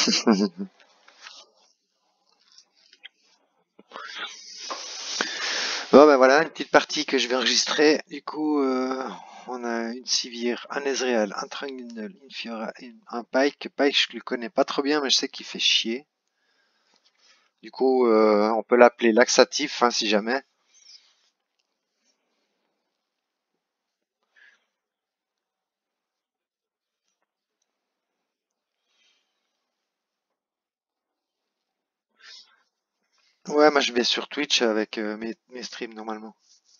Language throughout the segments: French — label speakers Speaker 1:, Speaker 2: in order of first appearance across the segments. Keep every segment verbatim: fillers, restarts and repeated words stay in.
Speaker 1: Bon ben voilà, une petite partie que je vais enregistrer. Du coup, euh, on a une Sivir, un Ezreal, un Trundle, une Fiora, et un Pike. Pike, je le connais pas trop bien, mais je sais qu'il fait chier. Du coup, euh, on peut l'appeler laxatif, hein, si jamais. Ouais, moi je vais sur Twitch avec euh, mes, mes streams normalement.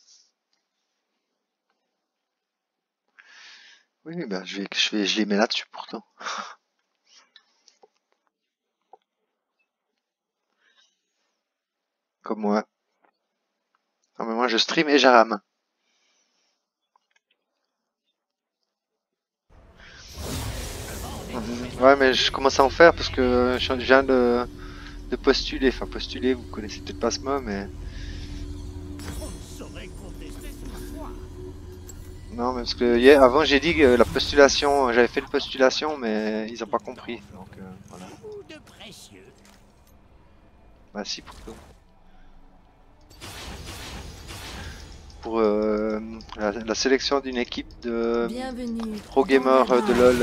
Speaker 1: Oui, ben je vais, je vais, je les mets là-dessus pourtant. Comme moi. Non, mais moi je stream et j'arame. Mhm. Ouais, mais je commence à en faire parce que je viens de, de postuler. Enfin, postuler, vous connaissez peut-être pas ce mot, mais. Non, mais parce que hier, avant j'ai dit que la postulation, j'avais fait une postulation, mais ils ont pas compris. Donc euh, voilà. Bah si pour tout. Pour euh, la, la sélection d'une équipe de
Speaker 2: Bienvenue
Speaker 1: pro
Speaker 2: dans la
Speaker 1: gamers de
Speaker 2: jungle.
Speaker 1: LoL.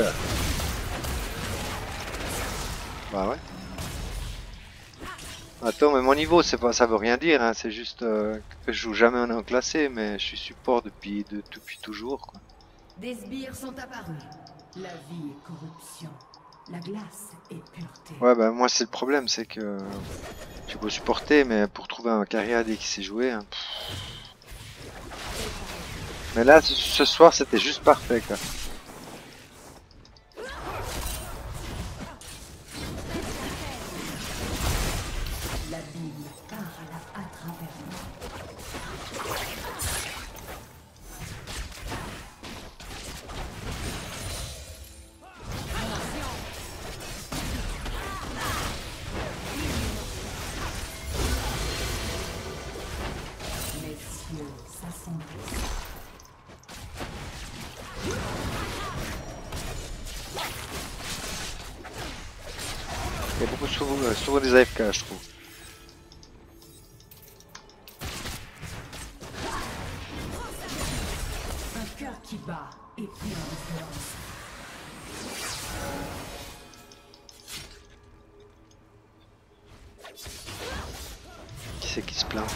Speaker 1: Bah ouais. Attends, mais mon niveau, c'est pas, ça veut rien dire, hein, c'est juste euh, que je joue jamais en classé, mais je suis support depuis, de, depuis toujours, quoi.
Speaker 2: Des sbires sont apparus. La vie est corruption. La glace est pureté.
Speaker 1: Ouais, bah moi c'est le problème, c'est que j'ai beau supporter, mais pour trouver un carrière qui sait jouer, hein, pff. Mais là, ce, ce soir, c'était juste parfait, quoi.
Speaker 2: La Bible part à, la, à travers moi. Les cieux s'assombrissent.
Speaker 1: Il y a beaucoup souvent, euh, souvent des A F K, je trouve.
Speaker 2: Un cœur qui bat et plein de violence.
Speaker 1: Qui c'est qui se plaint?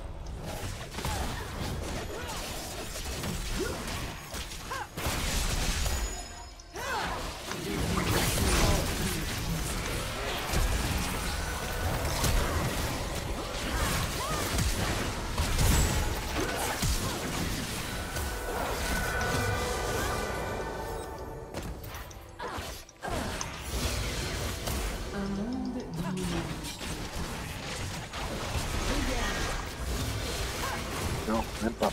Speaker 2: Un monde dominé.
Speaker 1: Non, même pas.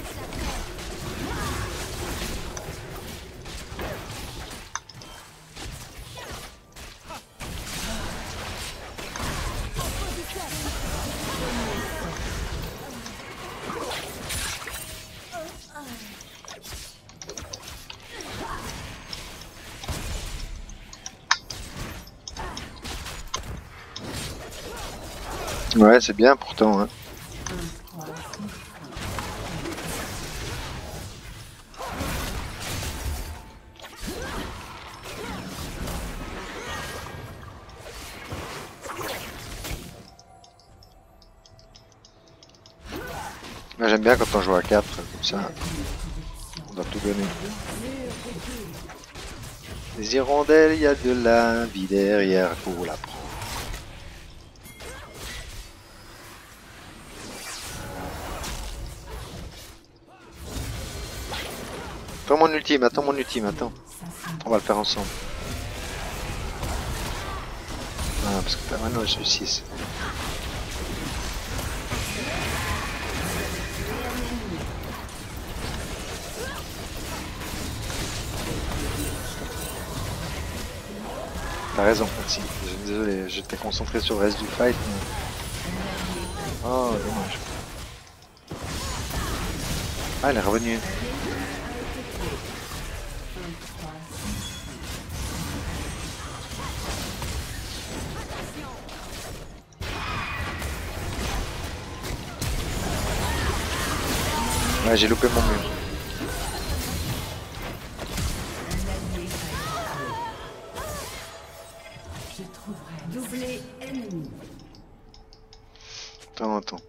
Speaker 1: Ouais, c'est bien pourtant, hein. Moi j'aime bien quand on joue à quatre, comme ça, on doit tout donner. Les hirondelles, il y a de la vie derrière pour la prendre. Attends mon ultime, attends mon ultime, attends. On va le faire ensemble. Ah, parce que maintenant je suis six. T'as raison, merci. Désolé, j'étais concentré sur le reste du fight. Mais... oh, dommage. Ah, elle est revenue. Ouais, j'ai loupé mon mur.
Speaker 2: Je trouverai doublé ennemi.
Speaker 1: Attends, attends.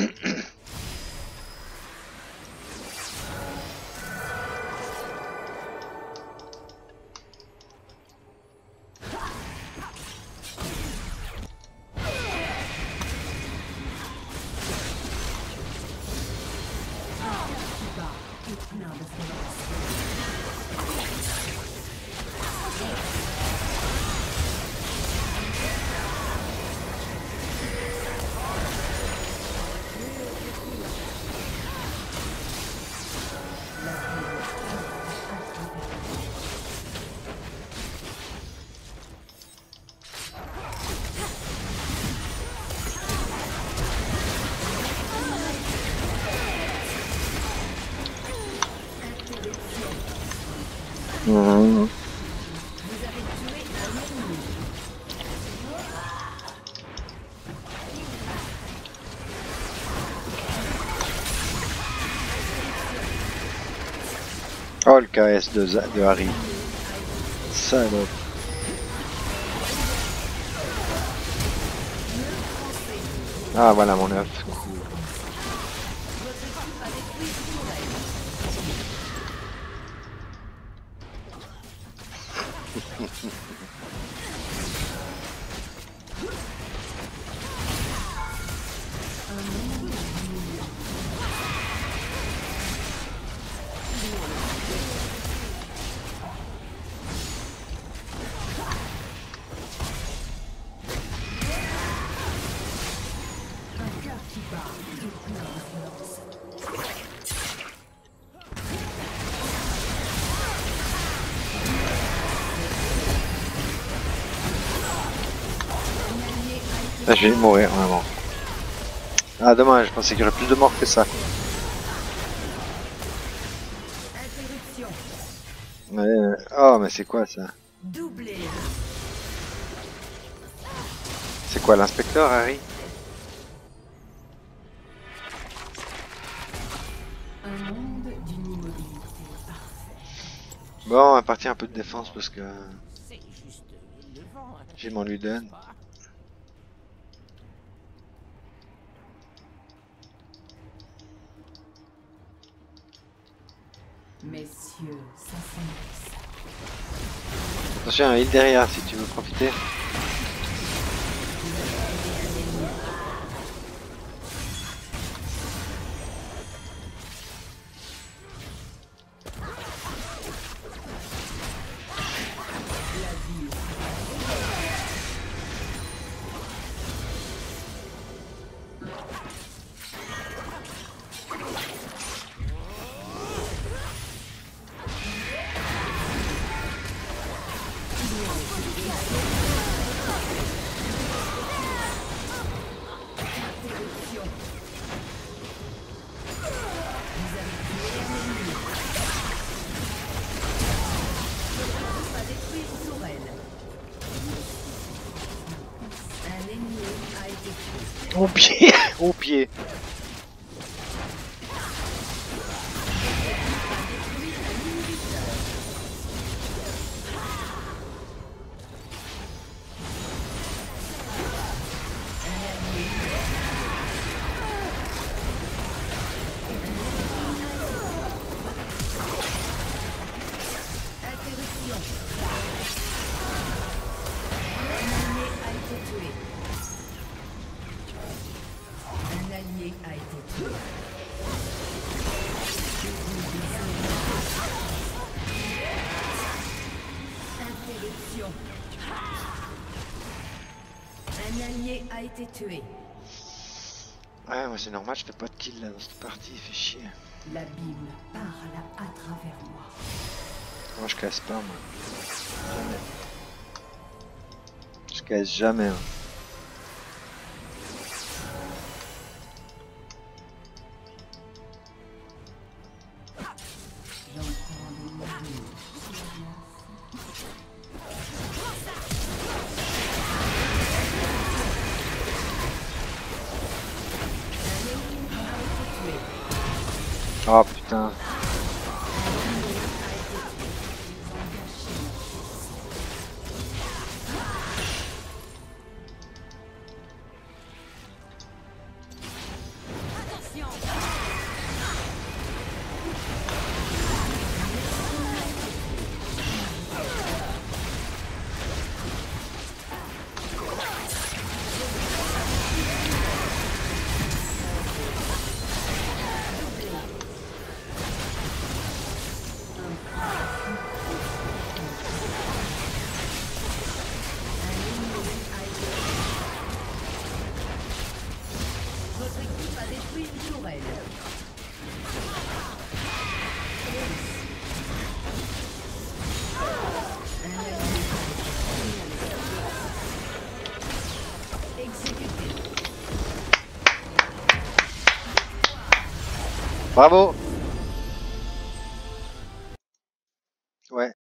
Speaker 1: Mmh. Oh, le K S de, Z- de Harry. Salope. Ah, voilà mon œuf. Cool. Ah, je vais mourir vraiment. Ah dommage, je pensais qu'il y aurait plus de morts que ça. Ouais, euh, oh mais c'est quoi ça? C'est quoi l'inspecteur Harry?
Speaker 2: Un monde d'une immobilité parfaite.
Speaker 1: Bon, on va partir un peu de défense parce que j'ai mon Luden.
Speaker 2: Messieurs, ça s'annonce.
Speaker 1: Attention, un heal derrière si tu veux profiter. Au pied, au pied.
Speaker 2: A été tué.
Speaker 1: Ouais, moi c'est normal, je fais pas de kill là dans cette partie, il fait chier.
Speaker 2: L'abîme parle à travers moi.
Speaker 1: Moi je casse pas, moi. Jamais. Je casse jamais. Hein. Oh putain.
Speaker 2: Votre équipe a détruit une tourelle. Exécuté.
Speaker 1: Bravo. Ouais.